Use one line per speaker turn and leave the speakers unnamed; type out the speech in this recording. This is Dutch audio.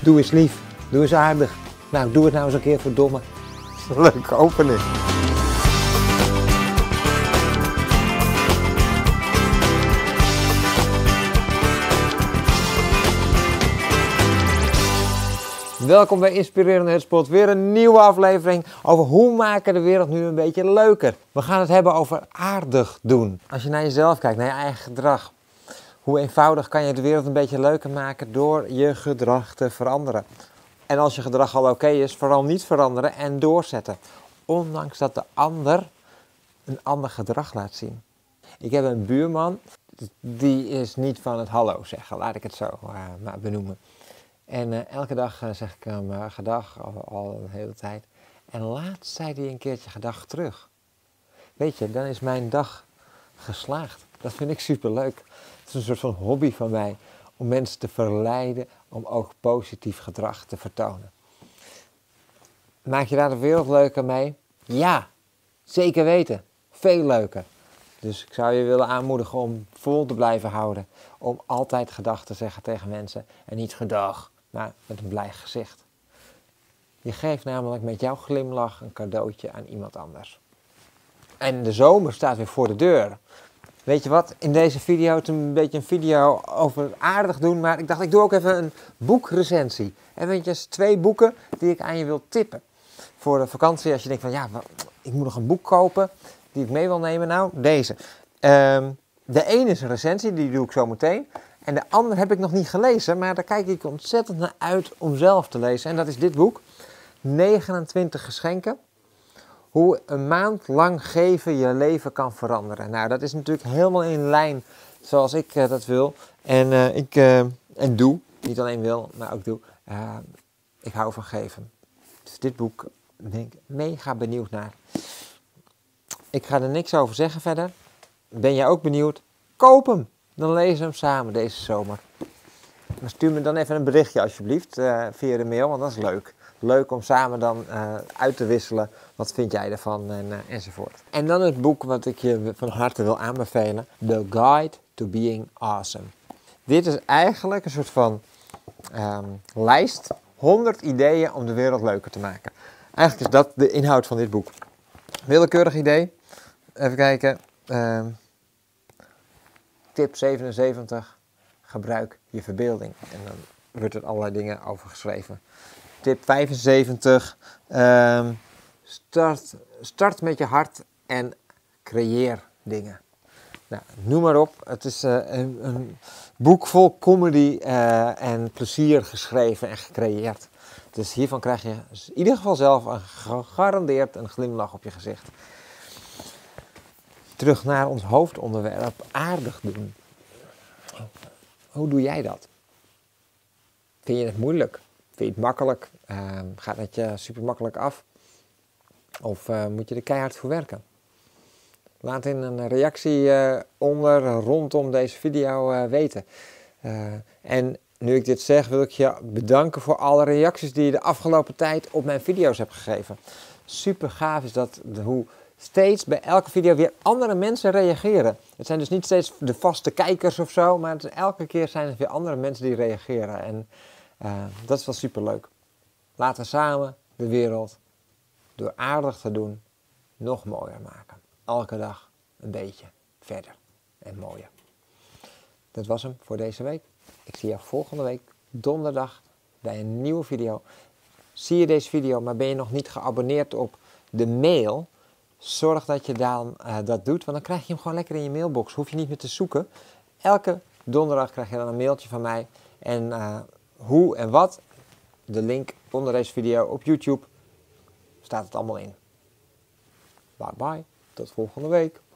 Doe eens lief, doe eens aardig. Nou, doe het nou eens een keer voor domme. Leuke opening. Welkom bij Inspirerende Hutspot. Weer een nieuwe aflevering over hoe maken de wereld nu een beetje leuker. We gaan het hebben over aardig doen. Als je naar jezelf kijkt, naar je eigen gedrag. Hoe eenvoudig kan je de wereld een beetje leuker maken door je gedrag te veranderen. En als je gedrag al oké is, vooral niet veranderen en doorzetten. Ondanks dat de ander een ander gedrag laat zien. Ik heb een buurman, die is niet van het hallo zeggen, laat ik het zo maar benoemen. En elke dag zeg ik hem gedag, al de hele tijd. En laatst zei hij een keertje gedag terug. Weet je, dan is mijn dag geslaagd. Dat vind ik superleuk. Het is een soort van hobby van mij. Om mensen te verleiden om ook positief gedrag te vertonen. Maak je daar de wereld leuker mee? Ja, zeker weten. Veel leuker. Dus ik zou je willen aanmoedigen om vol te blijven houden. Om altijd gedag te zeggen tegen mensen. En niet gedag, maar met een blij gezicht. Je geeft namelijk met jouw glimlach een cadeautje aan iemand anders. En de zomer staat weer voor de deur. Weet je wat, in deze video is een beetje een video over aardig doen, maar ik dacht ik doe ook even een boekrecensie. Eventjes 2 boeken die ik aan je wil tippen. Voor de vakantie, als je denkt van ja, ik moet nog een boek kopen die ik mee wil nemen. Nou, deze. De ene is een recensie, die doe ik zo meteen. En de andere heb ik nog niet gelezen, maar daar kijk ik ontzettend naar uit om zelf te lezen. En dat is dit boek, 29 geschenken. Hoe een maand lang geven je leven kan veranderen. Nou, dat is natuurlijk helemaal in lijn zoals ik dat wil. En doe. Niet alleen wil, maar ook doe. Ik hou van geven. Dus dit boek ben ik mega benieuwd naar. Ik ga er niks over zeggen verder. Ben jij ook benieuwd? Koop hem. Dan lezen we hem samen deze zomer. Maar stuur me dan even een berichtje alsjeblieft via de mail, want dat is leuk. Leuk om samen dan uit te wisselen. Wat vind jij ervan enzovoort. En dan het boek wat ik je van harte wil aanbevelen. The Guide to Being Awesome. Dit is eigenlijk een soort van lijst. 100 ideeën om de wereld leuker te maken. Eigenlijk is dat de inhoud van dit boek. Willekeurig idee. Even kijken. Tip 77. Gebruik je verbeelding. En dan wordt er allerlei dingen over geschreven. Tip 75. Start met je hart en creëer dingen. Nou, noem maar op. Het is een boek vol comedy en plezier geschreven en gecreëerd. Dus hiervan krijg je in ieder geval zelf gegarandeerd een glimlach op je gezicht. Terug naar ons hoofdonderwerp, aardig doen. Hoe doe jij dat? Vind je het moeilijk? Vind je het makkelijk? Gaat het je super makkelijk af? Of moet je er keihard voor werken? Laat in een reactie rondom deze video weten. En nu ik dit zeg, wil ik je bedanken voor alle reacties die je de afgelopen tijd op mijn video's hebt gegeven. Super gaaf is dat hoe steeds bij elke video weer andere mensen reageren. Het zijn dus niet steeds de vaste kijkers of zo, maar elke keer zijn er weer andere mensen die reageren. En dat is wel super leuk. Laten we samen de wereld, door aardig te doen, nog mooier maken. Elke dag een beetje verder en mooier. Dat was hem voor deze week. Ik zie je volgende week donderdag bij een nieuwe video. Zie je deze video, maar ben je nog niet geabonneerd op de mail? Zorg dat je dan dat doet, want dan krijg je hem gewoon lekker in je mailbox. Hoef je niet meer te zoeken. Elke donderdag krijg je dan een mailtje van mij. En hoe en wat, de link onder deze video op YouTube, staat het allemaal in. Bye bye, tot volgende week.